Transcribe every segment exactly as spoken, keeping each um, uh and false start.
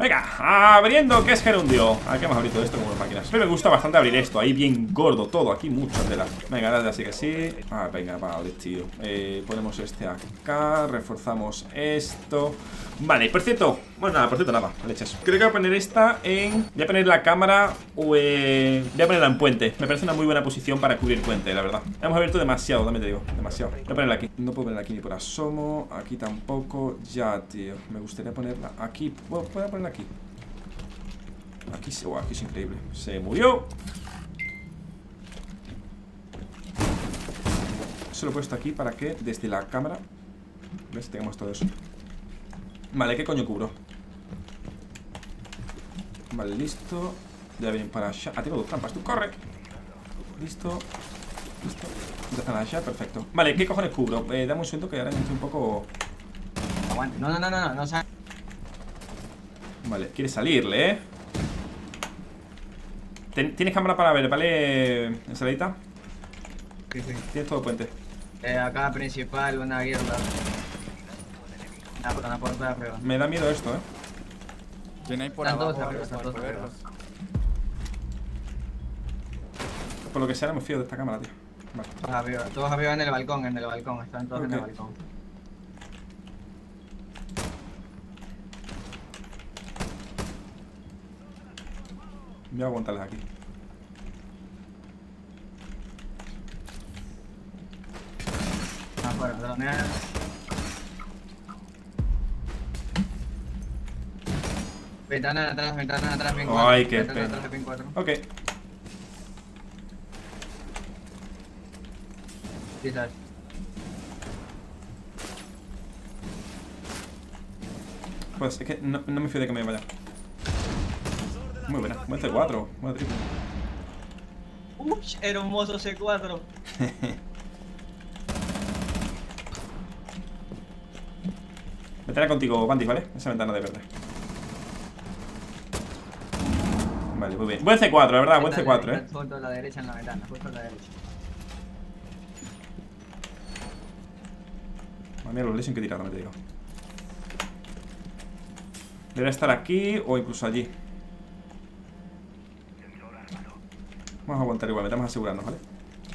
Venga, abriendo, que es gerundio. A ver que hemos abierto esto como máquinas. Pero me gusta bastante abrir esto, ahí bien gordo todo. Aquí mucha tela. Venga, dale así que sí. Ah, venga, vale, tío. eh, Ponemos este acá. Reforzamos esto. Vale, por cierto. Bueno, nada, por cierto, nada, leches. Creo que voy a poner esta en... Voy a poner la cámara o eh... Voy a ponerla en puente. Me parece una muy buena posición para cubrir puente, la verdad. Hemos abierto demasiado, también te digo. Demasiado. Voy a ponerla aquí. No puedo ponerla aquí ni por asomo. Aquí tampoco. Ya, tío. Me gustaría ponerla aquí. Voy a ponerla aquí. Aquí, oh, aquí es increíble. Se murió. Eso lo he puesto aquí para que desde la cámara, ¿ves? Tengamos todo eso. Vale, ¿qué coño cubro? Vale, listo. Ya vienen para allá. Ah, tengo dos trampas, tú corre. Listo. Listo. Ya están allá, perfecto. Vale, ¿qué cojones cubro? Eh, dame un segundo que ahora estoy un poco... Aguante. No, no, no, no, no, no sale. Vale, quiere salirle, ¿eh? ¿Tienes cámara para ver, vale, ensaladita? Sí, sí. Tienes todo puente. Eh, acá principal, una guirda. Una, una puerta de arriba. Me da miedo esto, ¿eh? ¿Quién hay por Están abajo? todos arriba, están todos arriba. Por lo que sea, no me fío de esta cámara, tío. Vale. Todos arriba, todos arriba en el balcón, en el balcón. Están todos Ok. en el balcón. Voy a aguantarles aquí. Afuera, dronear. Ventana atrás, ventana atrás, bien cuatro. Ay, qué Ventana pena. atrás, bien cuatro. Ok. Sí, sabes. Pues es que no, no me fío de que me vaya. Muy buena, buen C cuatro, buen triple. Uy, hermoso C cuatro. Ventana contigo, Bandit, ¿vale? Esa ventana de verde. Vale, muy bien. Buen C cuatro, la verdad, buen C cuatro, eh. Justo a la derecha en la ventana, justo a la derecha. Madre mía, los lesions que he tirado, me te digo. Debería estar aquí o incluso allí. Vamos a aguantar igualmente, vamos a asegurarnos, ¿vale?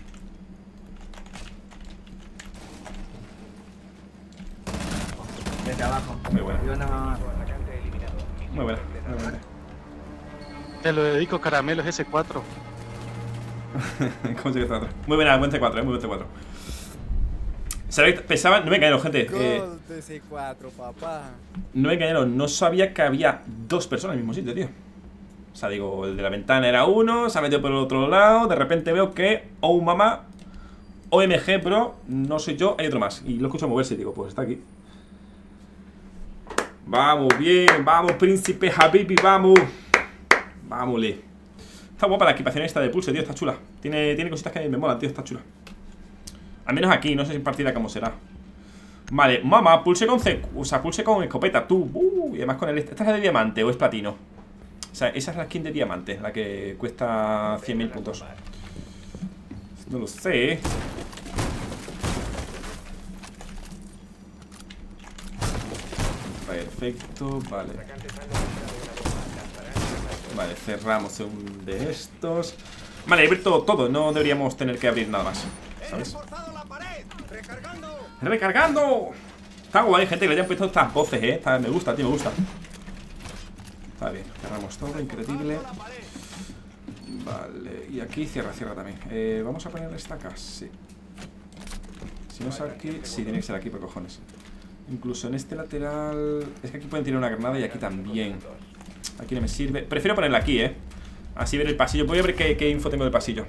Desde abajo. Muy buena. Y una más. Muy buena, muy buena. Te lo dedico, Caramelos ese cuatro. ¿Cómo se llama? Muy buena, buen C cuatro, eh, muy buen C cuatro. ¿Sabéis? Pensaba, no me engañaron, gente. Eh, Gol de C cuatro, papá. no me engañaron, no sabía que había dos personas en el mismo sitio, tío. O sea, digo, el de la ventana era uno, se ha metido por el otro lado. De repente veo que, oh mamá, O M G, bro, no soy yo, hay otro más. Y lo escucho moverse y digo, pues está aquí. Vamos, bien, vamos, príncipe Habibi, vamos. Vámosle. Está guapa la equipación esta de pulse, tío, está chula. Tiene, tiene cositas que me molan, tío, está chula. Al menos aquí, no sé si en partida cómo será. Vale, mamá, pulse con C, o sea, pulse con escopeta, tú. Uh, y además con el... ¿Esta es la de diamante o es platino? O sea, esa es la skin de diamante, la que cuesta cien mil puntos. No lo sé. Perfecto, vale. Vale, cerramos un de estos. Vale, he abierto todo, no deberíamos tener que abrir nada más, ¿sabes? ¡Recargando! Está guay, gente, que le hayan puesto estas voces, eh. Está, me gusta, tío, me gusta. Está bien, cerramos todo, increíble. Vale, y aquí cierra, cierra también. eh, Vamos a poner esta acá, sí. Si no es aquí, sí, tiene que ser aquí, por cojones. Incluso en este lateral... Es que aquí pueden tirar una granada y aquí también. Aquí no me sirve. Prefiero ponerla aquí, eh. Así ver el pasillo. Voy a ver qué, qué info tengo del pasillo.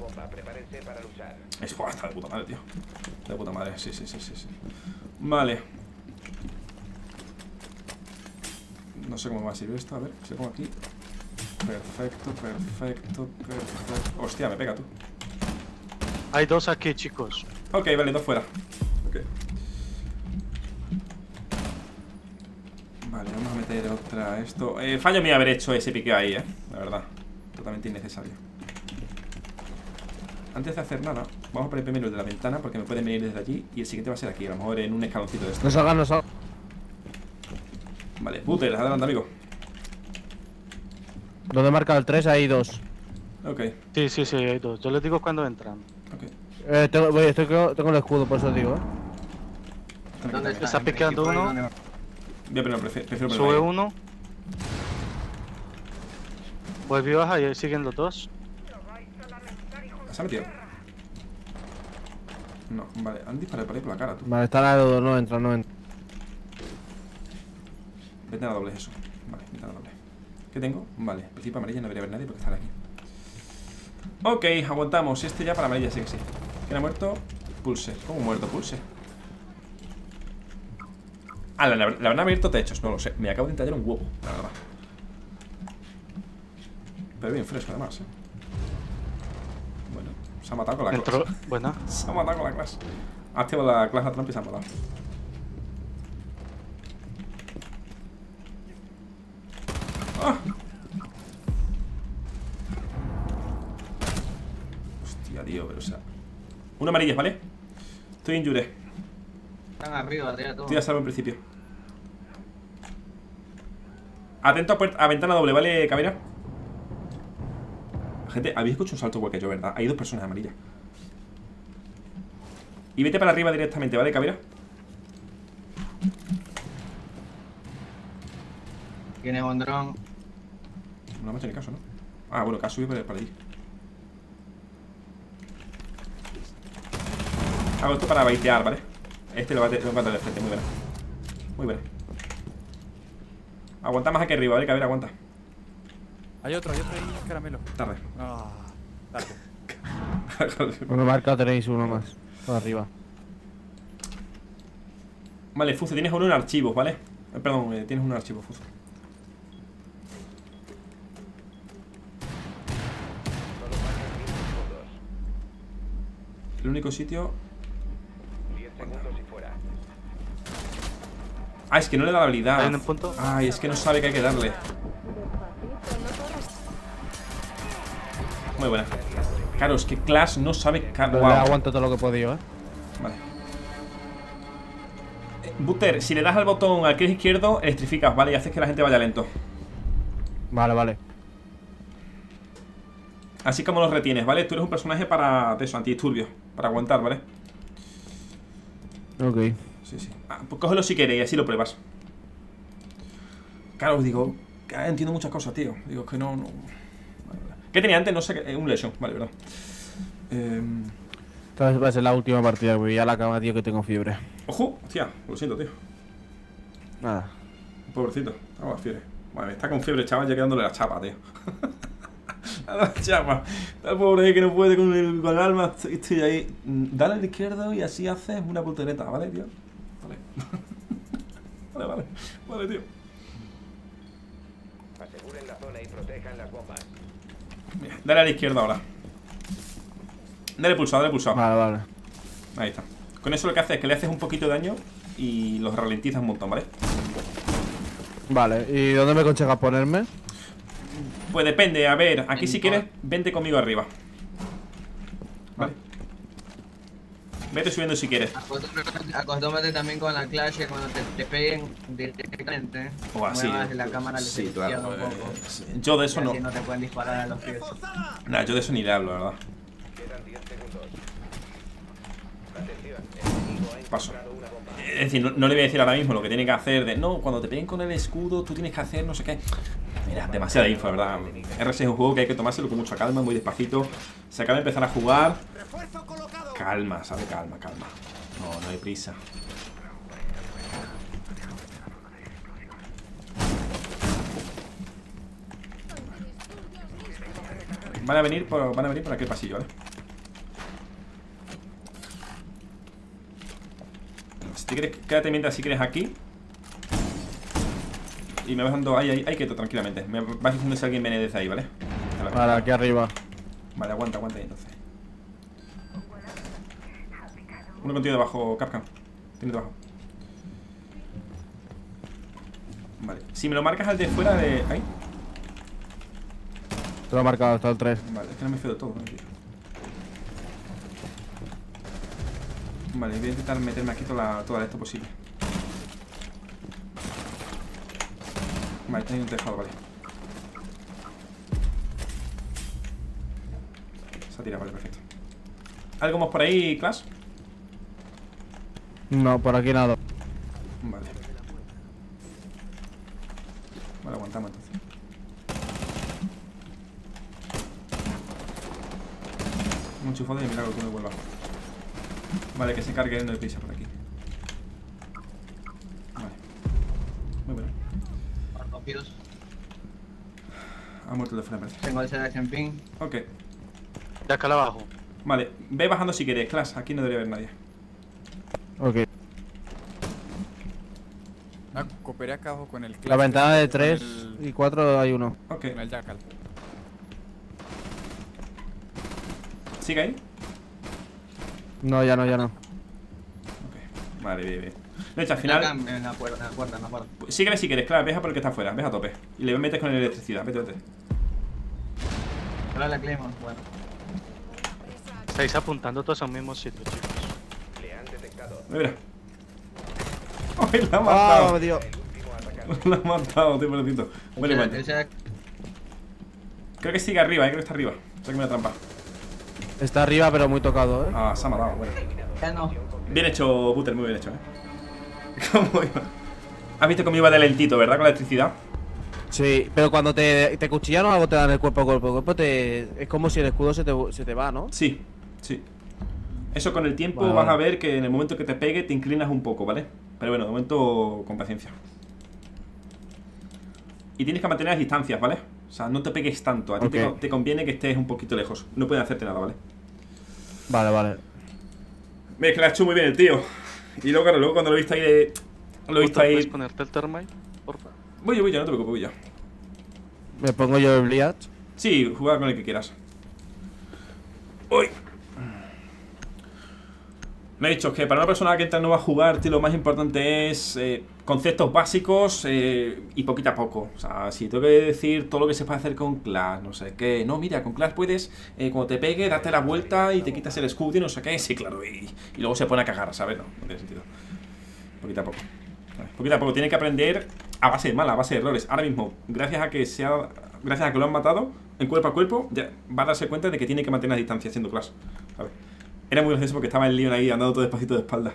Es, oh, está de puta madre, tío. De puta madre, sí, sí, sí, sí, sí. Vale. No sé cómo va a servir esto, a ver, si lo pongo aquí. Perfecto, perfecto, perfecto. Hostia, me pega tú. Hay dos aquí, chicos. Ok, vale, dos fuera. Ok. Vale, vamos a meter otra esto. Eh, fallo mío haber hecho ese piqueo ahí, eh. La verdad. Totalmente innecesario. Antes de hacer nada, vamos a poner primero el de la ventana porque me pueden venir desde allí. Y el siguiente va a ser aquí, a lo mejor en un escaloncito de esto. No salgan, no salgan. Vale, Butter, adelante, amigo. Donde he marcado el tres hay dos. Ok, Sí, sí, sí, hay dos. Yo les digo cuando entran. ok. Eh, tengo, voy, estoy, con- tengo el escudo, por eso digo, eh. ¿Dónde está? Está ¿En mi piqueando equipo? uno. ¿Dónde va? Voy a ponerlo, prefiero, prefiero Sube ponerlo ahí. uno. Vuelve y baja y ahí siguen los dos. ¿Se ha metido? No, vale, han disparado por ahí por la cara, tú. Vale, está la dos, no entra, no entra. Vete a la doble, eso. Vale, vete a la doble. ¿Qué tengo? Vale, principio amarilla no debería haber nadie porque está aquí. Ok, aguantamos. Este ya para amarilla, sí que sí. ¿Quién ha muerto? Pulse. ¿Cómo muerto Pulse? Ah, le habrán abierto techos, no lo sé. Me acabo de entallar un huevo, la verdad. Pero bien fresco además, eh. Bueno, se ha matado con la Entró. clase. Buena. Se ha matado con la clase. Ha activado la clase a Trump y se ha matado. ¡Ah! Hostia, tío, pero o sea. Una amarilla, ¿vale? Estoy en Jure. Están arriba, arriba todos. Estoy a salvo en principio. Atento a, puerta, a ventana doble, ¿vale, Caveira? Gente, habéis escuchado un salto igual que yo, ¿verdad? Hay dos personas amarillas. Y vete para arriba directamente, ¿vale, Caveira? Tiene un dron. No me ha hecho ni caso, ¿no? Ah, bueno, que ha subido para allí. Hago esto para baitear, ¿vale? Este lo va a tener de frente, muy buena. Muy buena. Aguanta más aquí arriba, ¿vale? Caveira, aguanta. Hay otro, hay otro ahí, caramelo. Tarde. Ah, tarde. Bueno, marcado tenéis uno más. Por arriba. Vale, Fuzo, tienes uno en archivos, ¿vale? Eh, perdón, eh, tienes uno en archivos, Fuzo. El único sitio... Ah, es que no le da la habilidad. ¿Hay un punto? Ay, es que no sabe que hay que darle. Muy buena. Claro, es que Clash no sabe... Pero Wow. le aguanto todo lo que he podido, eh. Vale. Eh, Butter, si le das al botón al clic izquierdo, electrificas, ¿vale? Y haces que la gente vaya lento. Vale, vale. Así como los retienes, ¿vale? Tú eres un personaje para... de eso, antidisturbios. Para aguantar, ¿vale? Ok. Sí, sí. Ah, pues cógelo si quieres y así lo pruebas. Claro, os digo... Que entiendo muchas cosas, tío. Digo, que no... no... Vale, vale. ¿Qué tenía antes? No sé qué... Un lesion, vale, verdad. Eh... Esta va a ser la última partida, voy ya a la cama, tío, que tengo fiebre. Ojo, hostia, lo siento, tío. Nada. Pobrecito, estaba con fiebre. Vale, está con fiebre, chaval, ya quedándole la chapa, tío. A la chapa. Está el pobre que no puede con el, con el alma. Estoy, estoy ahí. Dale al izquierdo y así haces una voltereta, ¿vale, tío? Vale. Vale, vale. Vale, tío. Aseguren la zona y protejan las bombas. Mira, dale al izquierdo ahora. Dale pulsado, dale pulsado. Vale, vale. Ahí está. Con eso lo que hace es que le haces un poquito de daño y los ralentizas un montón, ¿vale? Vale, ¿y dónde me aconsejas ponerme? Pues depende, a ver, aquí si quieres, vente conmigo arriba. Vale. Vete subiendo si quieres. Acostúmbrate, acostúmbrate también con la clash que cuando te, te peguen directamente. O así. muevas la cámara Sí, le claro. un poco. eh, sí. Yo de eso Y no. así no te pueden disparar a los pies. Nah, yo de eso ni le hablo, la verdad. Quedan diez segundos. Atención, el enemigo ha Paso. encontrado una bomba. Es decir, no, no le voy a decir ahora mismo lo que tiene que hacer de no, cuando te peguen con el escudo, tú tienes que hacer no sé qué. Mira, demasiada info, la verdad. R S es un juego que hay que tomárselo con mucha calma, muy despacito. Se acaba de empezar a jugar. Calma, ¿sabes? Calma, calma. No, no hay prisa. Van a venir por, van a venir por aquel pasillo, ¿vale? Si te quieres, quédate mientras si quieres aquí. Y me vas dando ahí, ahí, ahí quieto, tranquilamente. Me vas diciendo si alguien viene desde ahí, ¿vale? Vale, aquí arriba. Vale, aguanta, aguanta ahí entonces. Uno contigo debajo, Capcom. Tiene debajo. Vale. Si me lo marcas al de fuera de... Ahí. Te lo he marcado, está el tres. Vale, es que no me fío de todo, ¿no, tío? Vale, voy a intentar meterme aquí toda, la, toda esto posible. Vale, tenéis un tejado, vale. Se ha tirado, vale, perfecto. ¿Algo más por ahí, Clash? No, por aquí nada. Vale. Vale, aguantamos entonces. Un chufón de milagro que me vuelva. Vale, que se cargue en el piso por aquí. Vale. Muy bueno. Rápidos. Ha muerto el de fuera, parece. Tengo el C D X en ping. Ok. De acá abajo. Vale, ve bajando si quieres, Clash. Aquí no debería haber nadie. Ok. Ah, cooperé acá abajo con el La Clash, ventana de con tres el- y cuatro hay uno. Ok. Con el Jackal. ¿Sigue ahí? No, ya no, ya no. Ok. Vale, bien, bien. De hecho, al final. Acá en la puerta, en la puerta, en la puerta. Síguele si quieres, Clash. Veja por el que está afuera. Ves a tope. Y le metes con electricidad. Vete, vete. Ahora la Claymore, bueno. Estáis apuntando todos a un mismo sitio, chicos. Le han detectado. Mira. ¡Ay, la ha ¡Ah, matado! Dios! El último atacante. La ha matado, tío, pobrecito. Vale, El vale. C D X Creo que sigue arriba, eh. Creo que está arriba. Sáqueme una trampa. Está arriba, pero muy tocado, eh. Ah, se ha matado, bueno. ya no. Bien hecho, Butter, muy bien hecho, eh. ¿Cómo iba? Has visto cómo iba de lentito, ¿verdad? Con la electricidad. Sí, pero cuando te, te cuchillan o algo te dan el cuerpo a cuerpo. El cuerpo te, es como si el escudo se te, se te va, ¿no? Sí, sí. Eso con el tiempo Vale, vas vale. a ver que en el momento que te pegue te inclinas un poco, ¿vale? Pero bueno, de momento con paciencia. Y tienes que mantener las distancias, ¿vale? O sea, no te pegues tanto. A ti te, Ok. co- te conviene que estés un poquito lejos. No pueden hacerte nada, ¿vale? Vale, vale. Ves que la ha hecho muy bien el tío. Y luego, claro, luego cuando lo he visto ahí de... Lo he visto ¿Puedes ahí... ponerte el termite? Porfa. Voy yo, voy yo, no te preocupes, voy yo. Me pongo yo el Bleach. Sí, juega con el que quieras. Uy. Me he dicho que para una persona que entra nueva a jugar, tío, lo más importante es eh, conceptos básicos eh, y poquito a poco. O sea, si tengo que decir todo lo que se puede hacer con Clash, no sé qué. No, mira, con Clash puedes, eh, cuando te pegue, darte la vuelta y te quitas el escudo y no sé qué. Sí, claro, y, y luego se pone a cagar, ¿sabes? No, no tiene sentido. Poquito a poco. ¿Sabes? Poquito a poco. Tiene que aprender a base de mala, a base de errores. Ahora mismo, gracias a que se ha, gracias a que lo han matado, en cuerpo a cuerpo, ya va a darse cuenta de que tiene que mantener la distancia haciendo Clash, ¿sabes? Era muy gracioso porque estaba el Leon ahí andando todo despacito de espalda.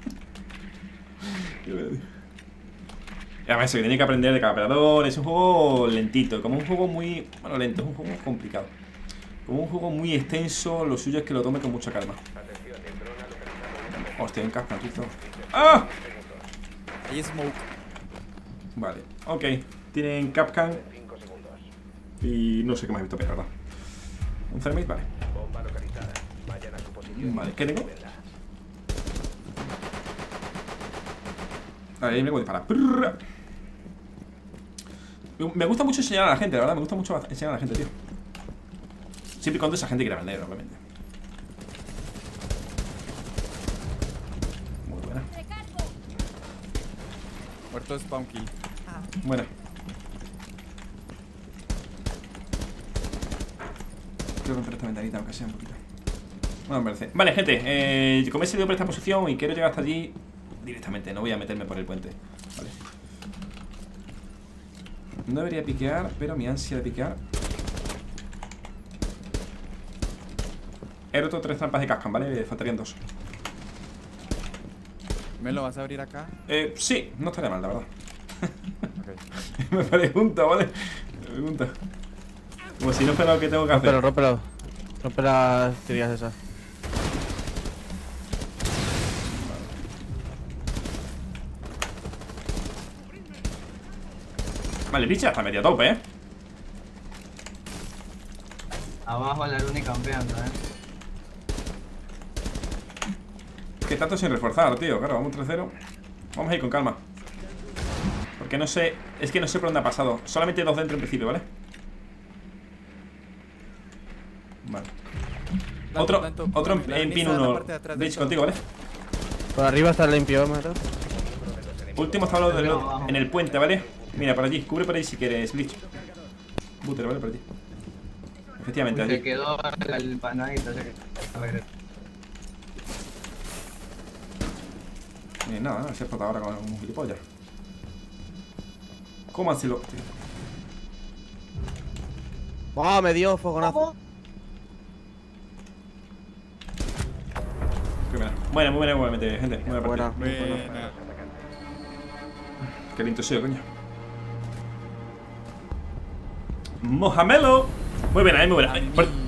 Y además eso, que tiene que aprender de cada operador. Es un juego lentito, como un juego muy... Bueno, lento, es un juego complicado. Como un juego muy extenso, lo suyo es que lo tome con mucha calma. Atención, el dron ha localizado una Hostia, en casca, tío. ¡Ah! Ahí es Smoke. Vale, ok. Tienen Capcan cinco segundos. y no sé qué más he visto, pero verdad. Un Thermite, vale. Bomba localizada. Vayan a su posición. Vale, ¿qué tengo? Tómenla. Vale, ahí me voy a disparar. Prrr. Me gusta mucho enseñar a la gente, la verdad. Me gusta mucho enseñar a la gente, tío. Siempre y cuando esa gente quiera vender, obviamente. Muy buena. Muerto spawn kill. Buena. Creo que entrar esta ventanita, aunque sea un poquito. Bueno, me parece. Vale, gente, eh, como he salido por esta posición y quiero llegar hasta allí directamente, no voy a meterme por el puente. Vale. No debería piquear, pero mi ansia de piquear. He roto tres trampas de cascan, ¿vale? Faltarían dos. ¿Me lo vas a abrir acá? Eh, sí, no estaría mal, la verdad. Ok. Me pregunta, ¿vale? Me pregunta. Como si no fuera lo que tengo que hacer. Rómpelo, rómpelo. Rompe las tirillas esas. Vale, el bicho ya está medio a tope, ¿eh? Abajo la Luna y campeando, eh. Que tanto sin reforzar, tío. Claro, vamos tres cero. Vamos a ir con calma. Porque no sé... Es que no sé por dónde ha pasado. Solamente dos dentro en principio, ¿vale? Vale. Tanto, Otro, tanto, otro en, la en pin Denisa, la uno. parte de atrás de Bleach eso. contigo, ¿vale? Por arriba está el limpiómetro. Último está hablando del- No, abajo. en el puente, ¿vale? Mira, por allí. Cubre por ahí si quieres, Bleach. Butter, ¿vale? Por allí. Efectivamente, Se allí. quedó el panadito, se quedó. A ver. Eh, nada, nada, se ha explotado ahora con un gilipollas. Cómanselo, tío. ¡Ah, me dio fogonazo! Buena, muy buena igualmente, gente. Buena partida. Buena. Buena. Qué lindo soy, coño. Mohamelo. Muy buena, eh, muy buena. Eh, por-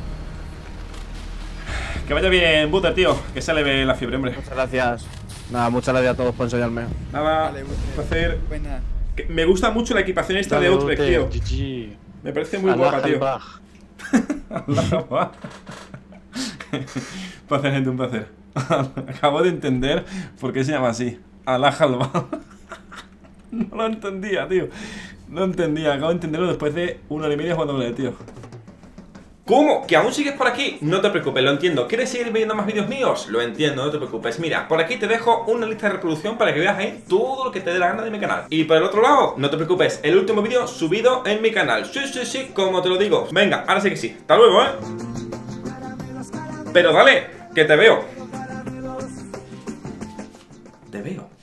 Que vaya bien, Butter, tío. Que se le ve la fiebre, hombre. Muchas gracias. Nada, muchas gracias a todos por enseñarme. Nada, Vale, un placer. Buena. Que Me gusta mucho la equipación esta de Outback, tío. G G. Me parece muy guapa, tío. Alaj Un placer, gente, un placer. Acabo de entender por qué se llama así. Alaj Alba. No lo entendía, tío. No lo entendía, acabo de entenderlo después de una hora y media jugándole, tío. ¿Cómo? ¿Que aún sigues por aquí? No te preocupes, lo entiendo. ¿Quieres seguir viendo más vídeos míos? Lo entiendo, no te preocupes. Mira, por aquí te dejo una lista de reproducción para que veas ahí todo lo que te dé la gana de mi canal. Y por el otro lado, no te preocupes, el último vídeo subido en mi canal. Sí, sí, sí, como te lo digo. Venga, ahora sí que sí. Hasta luego, ¿eh? Pero dale, que te veo. Te veo.